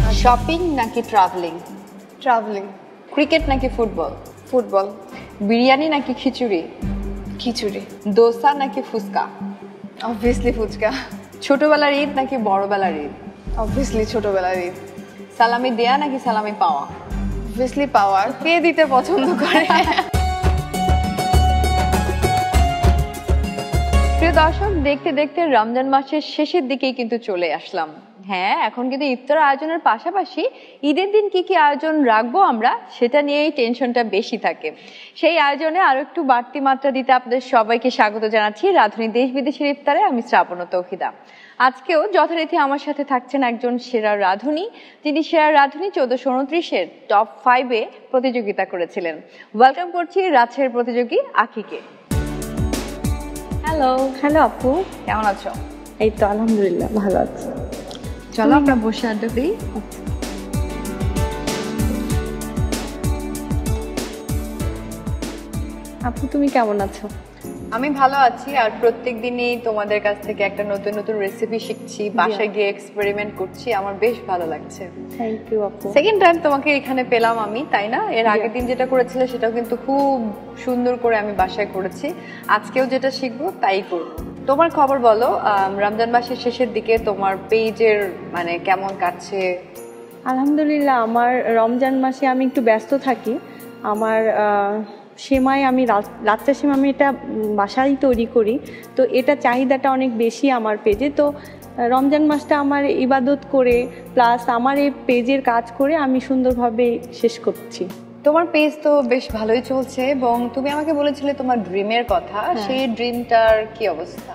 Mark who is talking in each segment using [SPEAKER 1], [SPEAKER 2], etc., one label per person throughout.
[SPEAKER 1] Shopping নাকি travelling?
[SPEAKER 2] Travelling.
[SPEAKER 1] Cricket নাকি football?
[SPEAKER 2] Football.
[SPEAKER 1] Biryani নাকি খিচুড়ি?
[SPEAKER 2] খিচুড়ি।
[SPEAKER 1] দোসা নাকি ফুচকা?
[SPEAKER 2] অবভিয়াসলি ফুচকা।
[SPEAKER 1] ছোটবেলার ঈদ নাকি বড়বেলার ঈদ?
[SPEAKER 2] অবভিয়াসলি ছোটবেলার ঈদ।
[SPEAKER 1] সালামি দেয়া নাকি সালামি পাওয়া?
[SPEAKER 2] অবভিয়াসলি পাওয়া। কে দিতে পছন্দ করে?
[SPEAKER 1] প্রিয় দর্শক, দেখতে দেখতে রমজান মাসের শেষের দিকেই কিন্তু চলে আসলাম। হ্যাঁ, এখন কিন্তু ইফতার আয়োজনের পাশাপাশি ঈদের দিন কি কি আয়োজন রাখবো আমরা, সেটা নিয়েই টেনশনটা বেশি থাকে। সেই আয়োজনে আরো একটু বাড়তি মাত্রা দিতে আপনাদের সবাইকে স্বাগত জানাচ্ছি রাধুনী দেশ বিদেশের ইফতারে। আমি শ্রাবণ তৌহিদা। আজকেও যথারীতি আমার সাথে থাকছেন একজন সেরা রাধুনী, যিনি সেরা রাধুনী 1429-এর টপ 5-এ প্রতিযোগিতা করেছিলেন। ওয়েলকাম করছি রাজশাহীর প্রতিযোগী আখিকে। হ্যালো।
[SPEAKER 3] হ্যালো আপু,
[SPEAKER 1] কেমন আছো?
[SPEAKER 3] এই তো আলহামদুলিল্লাহ ভালো আছি।
[SPEAKER 1] চলো আমরা বসে আড্ডা দিই।
[SPEAKER 3] আপু তুমি কেমন আছো?
[SPEAKER 1] আমি ভালো আছি, আর প্রত্যেকদিনই তোমাদের কাছ থেকে একটা নতুন নতুন রেসিপি শিখছি, বাসায় গিয়ে এক্সপেরিমেন্ট করছি, আমার বেশ ভালো লাগছে।
[SPEAKER 3] থ্যাংক ইউ আপু।
[SPEAKER 1] সেকেন্ড টাইম তোমাকে এখানে পেলাম আমি, তাই না? এর আগের দিন যেটা করেছিলে সেটাও কিন্তু খুব সুন্দর করে আমি বাসায় করেছি। আজকেও যেটা শিখবো তাই করবো। তোমার খবর বলো, রমজান মাসের শেষের দিকে তোমার পেজের মানে কেমন কাটছে?
[SPEAKER 3] আলহামদুলিল্লাহ, আমার রমজান মাসে আমি একটু ব্যস্ত থাকি। আমার সেমাই, আমি লাচ্চা সেমাই আমি এটা বাসায় তৈরি করি, তো এটা চাহিদাটা অনেক বেশি আমার পেজে। তো রমজান মাসটা আমার ইবাদত করে প্লাস আমার এই পেজের কাজ করে আমি সুন্দরভাবে শেষ করছি।
[SPEAKER 1] তোমার পেজ তো বেশ ভালোই চলছে, এবং তুমি আমাকে বলেছিলে তোমার ড্রিমের কথা। সেই ড্রিমটার কি অবস্থা?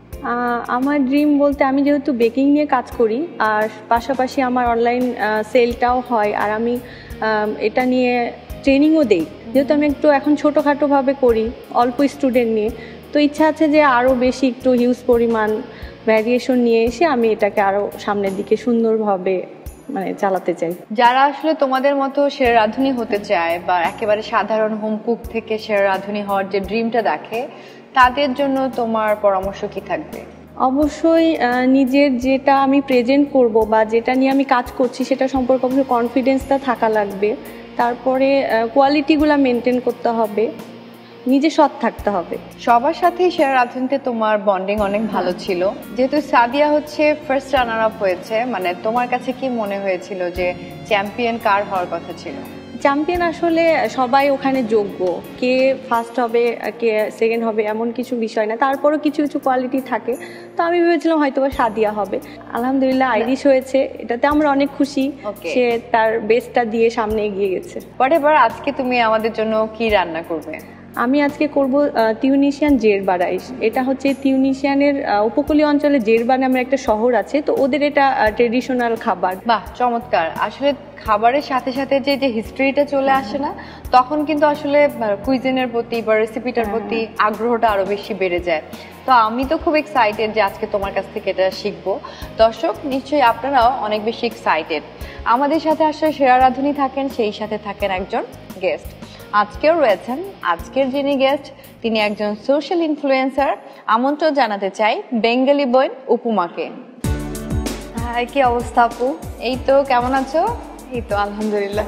[SPEAKER 3] আমার ড্রিম বলতে, আমি যেহেতু বেকিং নিয়ে কাজ করি আর পাশাপাশি আমার অনলাইন সেলটাও হয়, আর আমি এটা নিয়ে ট্রেনিংও দেই। যেহেতু আমি একটু এখন ছোটোখাটোভাবে করি, অল্প স্টুডেন্ট নিয়ে, তো ইচ্ছা আছে যে আরও বেশি একটু হিউজ পরিমাণ ভ্যারিয়েশন নিয়ে এসে আমি এটাকে আরও সামনের দিকে সুন্দরভাবে মানে চালাতে চাই।
[SPEAKER 1] যারা আসলে তোমাদের মতো সেরা রাঁধুনি হতে চায় বা একেবারে সাধারণ হোম কুক থেকে সেরা রাঁধুনি হওয়ার যে ড্রিমটা দেখে, তাদের জন্য তোমার পরামর্শ কি থাকবে?
[SPEAKER 3] অবশ্যই নিজের যেটা আমি প্রেজেন্ট করব বা যেটা নিয়ে আমি কাজ করছি সেটা সম্পর্কে অবশ্যই কনফিডেন্সটা থাকা লাগবে। তারপরে কোয়ালিটিগুলো মেনটেন করতে হবে, নিজে সৎ থাকতে হবে।
[SPEAKER 1] সবার সাথেই সেরা রাঁধুনিতে তোমার বন্ডিং অনেক ভালো ছিল। যেহেতু সাদিয়া হচ্ছে ফার্স্ট রানার আপ হয়েছে, মানে তোমার কাছে কি মনে হয়েছিল যে চ্যাম্পিয়ন কার হওয়ার কথা ছিল?
[SPEAKER 3] চ্যাম্পিয়ন আসলে সবাই ওখানে যোগ্য, কে ফার্স্ট হবে কে সেকেন্ড হবে এমন কিছু বিষয় না, তারপরও কিছু কিছু কোয়ালিটি থাকে। তো আমি ভেবেছিলাম হয়তো সাদিয়া হবে। আলহামদুলিল্লাহ আইরিশ হয়েছে, এটাতে আমরা অনেক খুশি। সে তার বেস্টটা দিয়ে সামনে এগিয়ে গেছে।
[SPEAKER 1] হোয়াটএভার, আজকে তুমি আমাদের জন্য কি রান্না করবে?
[SPEAKER 3] আমি আজকে করব তিউনিশিয়ান জেরবা রাইস। এটা হচ্ছে তিউনিশিয়ানের উপকূলীয় অঞ্চলে জেরবা নামের একটা শহর আছে, তো ওদের এটা ট্রেডিশনাল খাবার।
[SPEAKER 1] বাহ, চমৎকার। আসলে খাবারের সাথে সাথে যে হিস্ট্রিটা চলে আসে না, তখন কিন্তু আসলে কুইজিনের প্রতি বা রেসিপিটার প্রতি আগ্রহটা আরো বেশি বেড়ে যায়। তো আমি তো খুব এক্সাইটেড যে আজকে তোমার কাছ থেকে এটা শিখবো। দর্শক নিশ্চয়ই আপনারাও অনেক বেশি এক্সাইটেড। আমাদের সাথে আসলে সেরা রাঁধুনি থাকেন, সেই সাথে থাকেন একজন গেস্ট। আজকেও রয়েছেন আজকের যিনি গেস্ট, তিনি একজন সোশ্যাল ইনফ্লুয়েন্সার। আমন্ত্রণ জানাতে চাই বেঙ্গলি বইন উপমাকে।
[SPEAKER 2] হাই, কি অবস্থা আপু?
[SPEAKER 1] এই তো, কেমন আছো?
[SPEAKER 2] এই তো আলহামদুলিল্লাহ।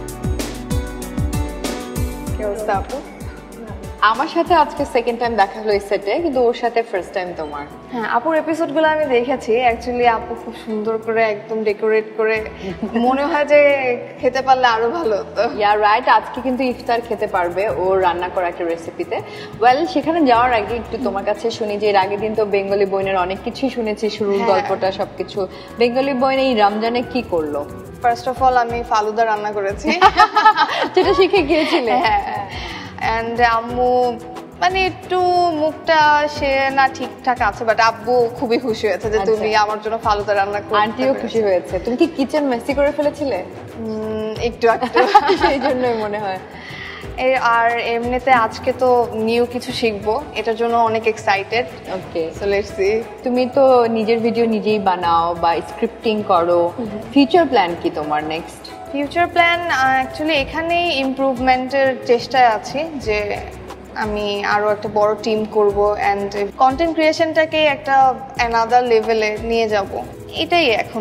[SPEAKER 2] কি অবস্থা আপু?
[SPEAKER 1] আমার সাথে আজকে সেকেন্ড টাইম দেখা হলো এই সেটে, কিন্তু ওর সাথে ফার্স্ট টাইম তোমার।
[SPEAKER 2] হ্যাঁ, আপুর এপিসোডগুলো আমি দেখেছি। অ্যাকচুয়ালি আপু খুব সুন্দর করে একদম ডেকোরেট করে, মনে হয় যে খেতে পারলে আরো ভালো হতো।
[SPEAKER 1] ইয়া রাইট, আজকে কিন্তু ইফতার খেতে পারবে ওর রান্না করা একটা রেসিপিতে। ওয়েল, সেখানে যাওয়ার আগে একটু তোমার কাছে শুনি যে এর আগের দিন তো বেঙ্গলি বইনের অনেক কিছুই শুনেছি, শুরুর গল্পটা সবকিছু। বেঙ্গলি বইন এই রমজানে কি করলো?
[SPEAKER 2] ফার্স্ট অফ অল আমি ফালুদা রান্না করেছি,
[SPEAKER 1] যেটা শিখে গিয়েছিলে।
[SPEAKER 2] অ্যান্ড আম্মু মানে একটু মুখটা সে না ঠিকঠাক আছে, বাট আব্বু খুবই খুশি হয়েছে যে তুমি আমার জন্য ফালুদা রান্না করতে।
[SPEAKER 1] আন্টিও খুশি হয়েছে। তুমি কি কিচেন মেসি করে ফেলেছিলে?
[SPEAKER 2] একটু একটু,
[SPEAKER 1] সেই জন্যই মনে হয়।
[SPEAKER 2] আর এমনিতে আজকে তো নিউ কিছু শিখবো, এটার জন্য অনেক excited.
[SPEAKER 1] Okay,
[SPEAKER 2] so let's see.
[SPEAKER 1] তুমি তো নিজের ভিডিও নিজেই বানাও বা স্ক্রিপ্টিং করো, ফিউচার প্ল্যান কি তোমার নেক্সট?
[SPEAKER 2] ফিউচার প্ল্যান অ্যাকচুয়ালি এখানেই ইমপ্রুভমেন্টের চেষ্টায় আছি, যে আমি আরো একটা বড় টিম করব এন্ড কন্টেন্ট ক্রিয়েশনটাকে একটা অ্যানাদার লেভেলে নিয়ে যাব, এটাই এখন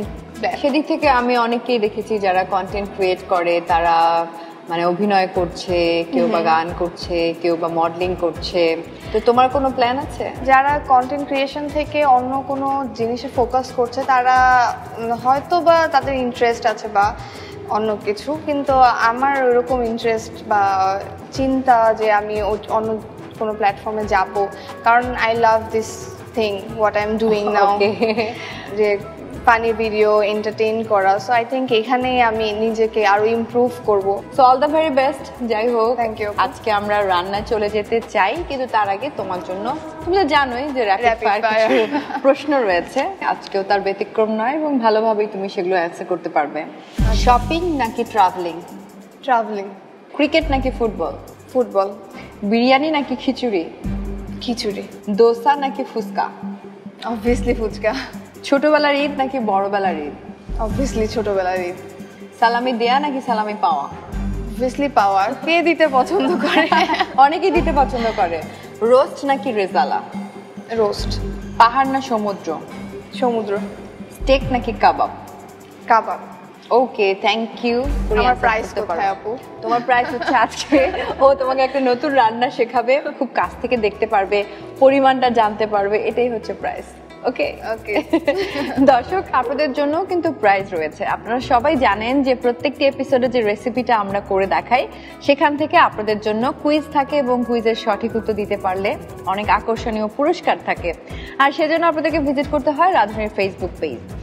[SPEAKER 2] প্ল্যান।
[SPEAKER 1] সেদিক থেকে আমি অনেককেই দেখেছি যারা কন্টেন্ট ক্রিয়েট করে, তারা মানে অভিনয় করছে, কেউ বা গান করছে, কেউ বা মডেলিং করছে। তো তোমার কোনো প্ল্যান আছে?
[SPEAKER 2] যারা কন্টেন্ট ক্রিয়েশন থেকে অন্য কোনো জিনিসে ফোকাস করছে তারা হয়তো বা তাদের ইন্টারেস্ট আছে বা অন্য কিছু, কিন্তু আমার ওরকম ইন্টারেস্ট বা চিন্তা যে আমি অন্য কোনো প্ল্যাটফর্মে যাব, কারণ I love this thing what I am doing now, যে ফানি ভিডিও এন্টারটেইন করা। সো আই থিঙ্ক এখানেই আমি নিজেকে আরো ইমপ্রুভ করব।
[SPEAKER 1] So all the very best. যাই হোক,
[SPEAKER 2] থ্যাংক ইউ।
[SPEAKER 1] আজকে আমরা রান্নায় চলে যেতে চাই, কিন্তু তার আগে তোমার জন্য, তুমি তো জানোই যে র্যাপিড ফায়ার কিছু প্রশ্ন রয়েছে, আজকেও তার ব্যতিক্রম নয় এবং ভালোভাবেই তুমি সেগুলো অ্যান্সার করতে পারবে। শপিং নাকি ট্রাভেলিং?
[SPEAKER 2] ট্রাভেলিং।
[SPEAKER 1] ক্রিকেট নাকি ফুটবল?
[SPEAKER 2] ফুটবল।
[SPEAKER 1] বিরিয়ানি নাকি খিচুড়ি?
[SPEAKER 2] খিচুড়ি।
[SPEAKER 1] দোসা নাকি ফুচকা?
[SPEAKER 2] অবভিয়াসলি ফুচকা।
[SPEAKER 1] ছোটবেলার ঈদ নাকি বড়বেলার ঈদ?
[SPEAKER 2] অবভিয়াসলি ছোটবেলার ঈদ।
[SPEAKER 1] সালামি দেয়া নাকি সালামি পাওয়া?
[SPEAKER 2] অবভিয়াসলি পাওয়া। কে দিতে পছন্দ করে?
[SPEAKER 1] অনেকেই দিতে পছন্দ করে। রোস্ট নাকি রেজালা?
[SPEAKER 2] রোস্ট।
[SPEAKER 1] পাহাড় না সমুদ্র?
[SPEAKER 2] সমুদ্র।
[SPEAKER 1] স্টেক নাকি কাবাব?
[SPEAKER 2] কাবাব।
[SPEAKER 1] Okay, thank you.
[SPEAKER 2] আমার প্রাইস কোথায় আপু?
[SPEAKER 1] তোমার প্রাইস হচ্ছে আজকে ও তোমাকে একটা নতুন রান্না শেখাবে, খুব কাছ থেকে দেখতে পারবে, পরিমাণটা জানতে পারবে, এটাই হচ্ছে প্রাইস। ওকে
[SPEAKER 2] ওকে।
[SPEAKER 1] দর্শক, আপনাদের জন্য কিন্তু প্রাইজ রয়েছে। আপনারা সবাই জানেন যে প্রত্যেকটি এপিসোডে যে রেসিপিটা আমরা করে দেখাই, সেখান থেকে আপনাদের জন্য কুইজ থাকে এবং কুইজের সঠিক উত্তর দিতে পারলে অনেক আকর্ষণীয় পুরস্কার থাকে। আর সেজন্য আপনাদেরকে ভিজিট করতে হয় রাধুনির ফেসবুক পেজ।